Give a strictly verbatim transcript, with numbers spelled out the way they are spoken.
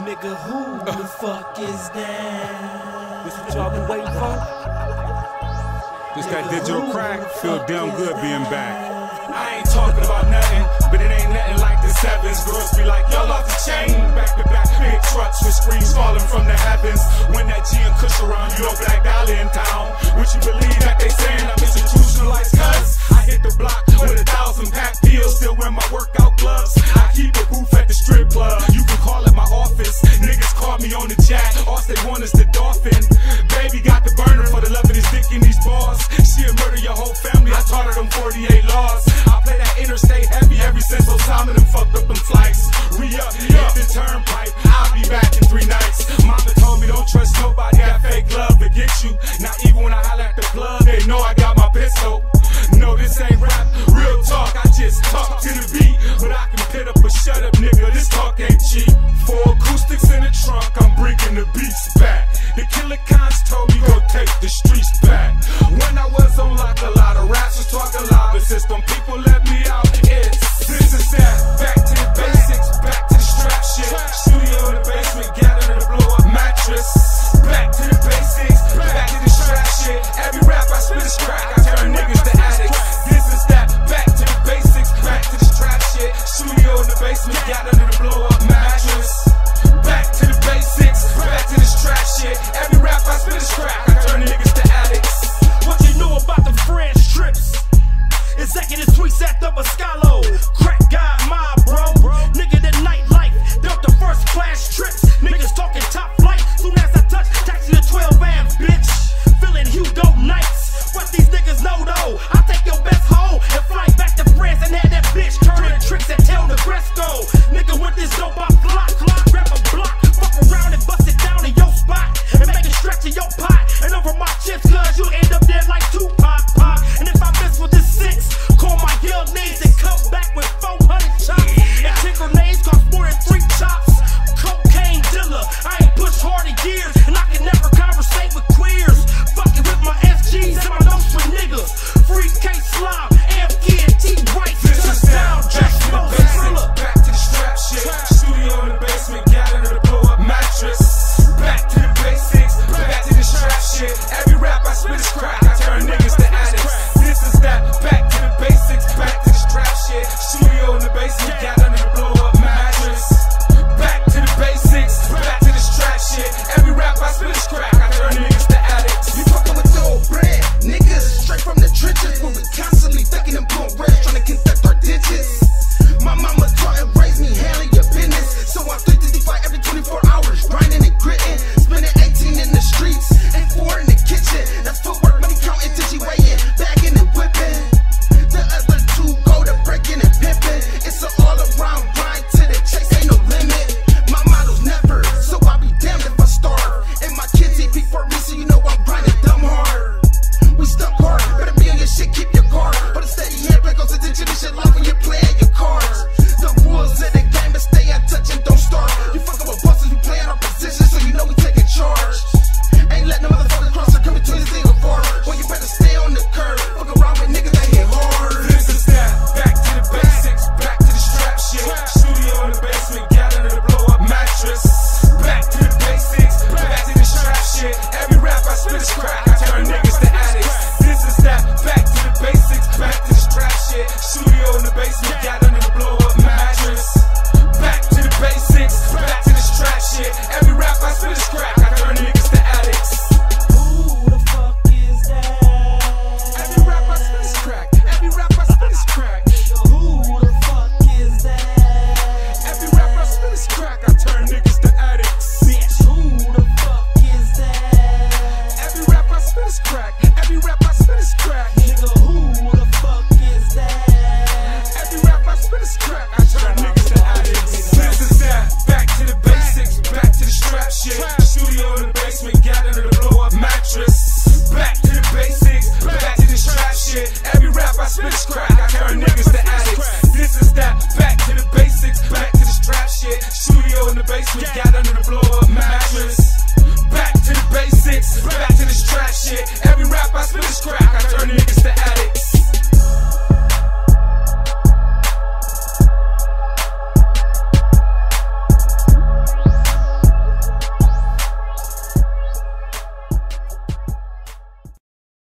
Nigga, who the fuck is that? This what y'all been waiting for? This got digital crack, feel damn good being back. I ain't talking about nothing, but it ain't nothing like the sevens. Girls be like, y'all off the chain. Back to back, big trucks with screens falling from the heavens. When that G and Kush around, you know Black Dollar in town. Would you believe that they saying I'm institutionalized? Cuz I hit the block with a thousand pack deals, still wear my workout gloves. I keep a booth at the strip club. You can call it my office. Niggas call me on the jack. All they want is the dolphin. Baby got the burner for the love of this dick in these bars. She'll murder your whole family. I taught her them forty-eight laws. I play that interstate heavy ever since Osama them fucked up them flights. Re-up, hit the turnpike. I'll be back in three nights. Mama told me don't trust nobody. That fake love to get you. Now even when I holler at the club, they know I got my pistol. No, this ain't rap, real talk. I just talk to the beat, but I can pit up a shut up, nigga. This talk ain't cheap. Four acoustics in the trunk, I'm bringing the beats back. The killer cons told me go take the streets back. When I was on lock, a lot of raps was talking loud, but since them people let me out, it's this is that. Back to the basics, back to the strap shit. Studio in the basement, gathering to blow up mattress. Back to the basics, back to the strap shit. Every rap I spit is crack, I turn niggas to addicts. This is that. Back to the basics, back to the strap shit. Studio in the basement, gathering to blow up mattress. Back to the basics, back to the strap shit. Every rap I spit is crack, I turn niggas to addicts. What you know about the French trips? Executive tweets at the Bascalo. Crack God, my bro. Nigga, the nightlife built the first class trips. Niggas talking top flight. Soon as I touch, taxi to twelve amp, bitch. Feeling Hugo nights. What these niggas know though? I take your best hoe and fly back to France and have that bitch turning tricks and tell the Gresco. Nigga, with this dope, I